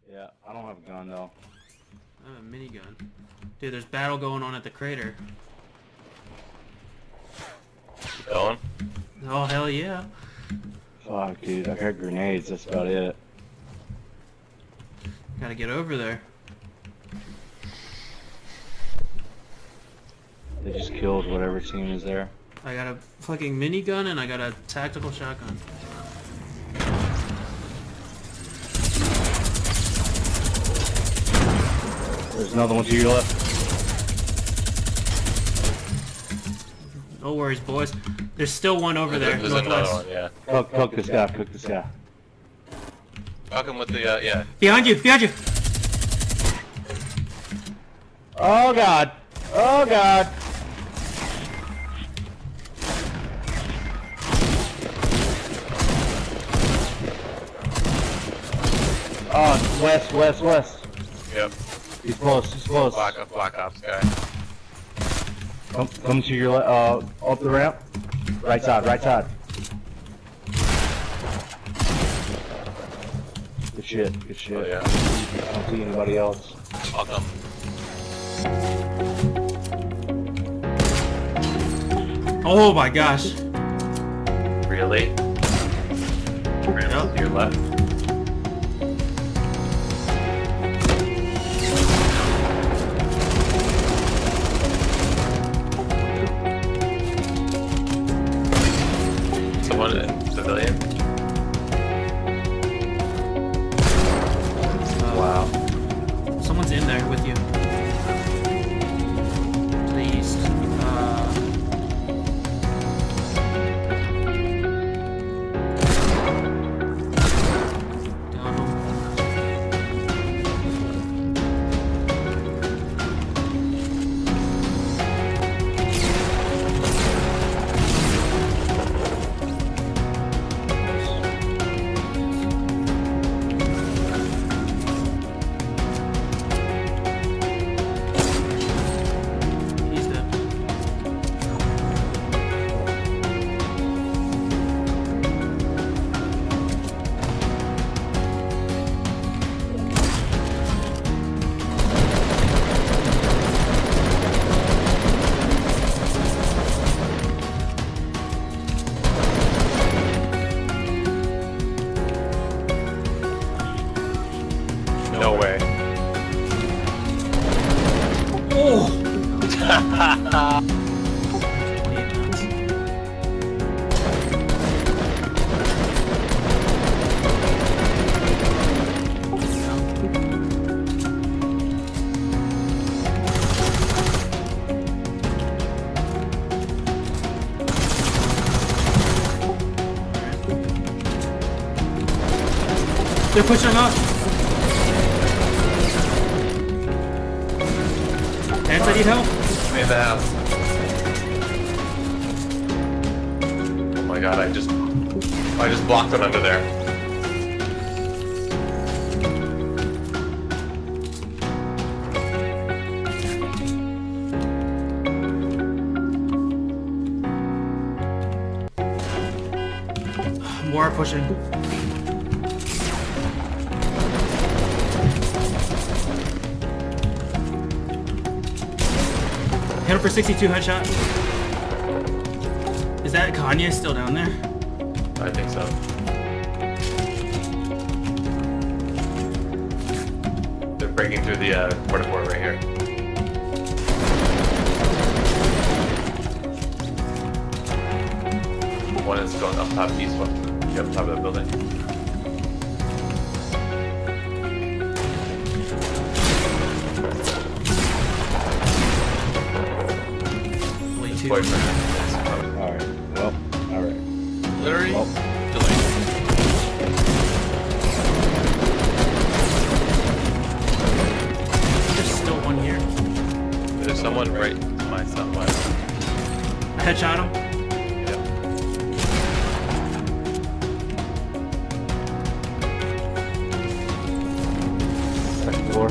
Yeah, I don't have a gun though. I have a minigun. Dude, there's battle going on at the crater. Keep going. Oh, hell yeah. Fuck, dude, I got grenades, that's about it. Gotta get over there. They just killed whatever team is there. I got a fucking minigun and I got a tactical shotgun. There's another one to your left. No worries, boys. There's still one over there. There's another Northwest. one, yeah. Cook this guy, cook this guy. Fuck him with the, yeah. Behind you! Behind you! Oh god! Oh god! Oh, west. Yep. He's close, he's close. Black Ops guy. Come to your up the ramp. Right side. Good shit. Oh, yeah. I don't see anybody else. I'll come. Oh my gosh. Really? Yep. To your left. Someone in civilian. Wow. Someone's in there with you. To the east. Down home. He's dead. No way. Oh! 28 minutes. They're pushing him up. Ants, I need help. I'm in the house. Oh my god, I just blocked it under there. More are pushing. Hit him for 62 headshot. Is that Kanye still down there? I think so. They're breaking through the porta port right here. One is going up top east one. Up top of the building. Only two. Boyfriend. Alright. Well, alright. Literally Well. delayed. There's still one here. There's someone right to my southwest. I headshot him. Yep. Second floor.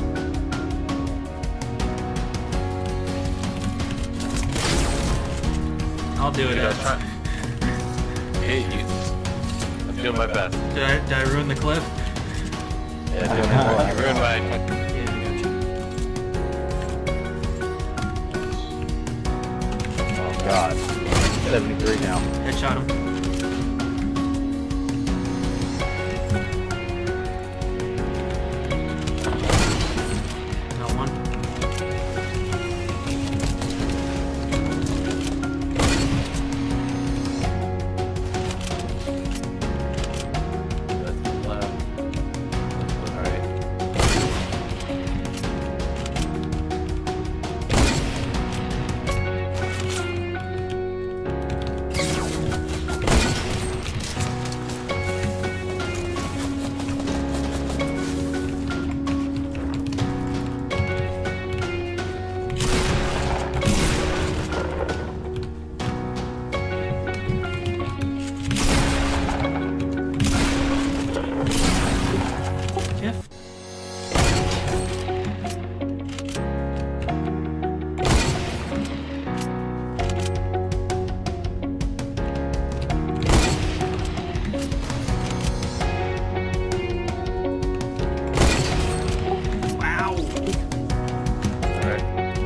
I'll do it. Dude, I was trying. Hey, you. I'm doing my best. Did I ruin the cliff? Yeah, I dude, you ruined 73 now. Headshot him. Got one. That's left. Alright. Jeff. Wow. Alright.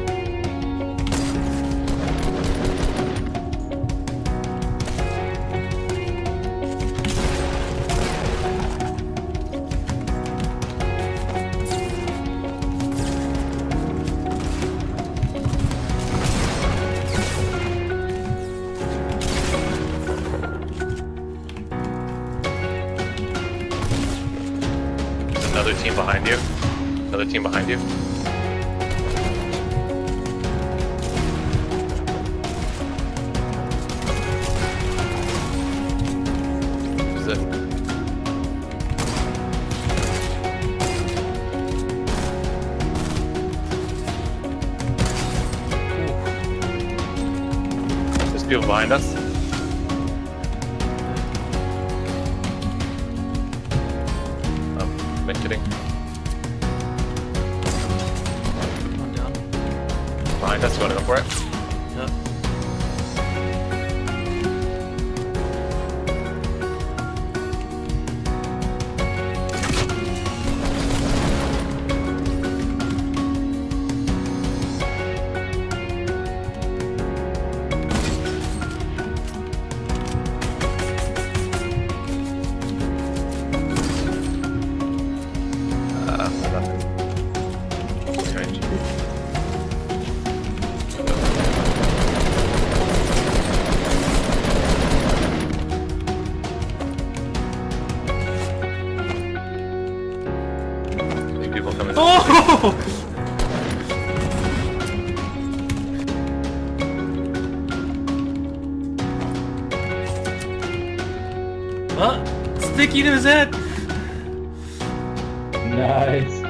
Another team behind you. Another team behind you. Is it? There's people behind us. I'm kidding. One down. Behind us, you wanna go for it? Yep. Nothing. Strange. These people coming. Oh! Oh, sticky to his head. Nice.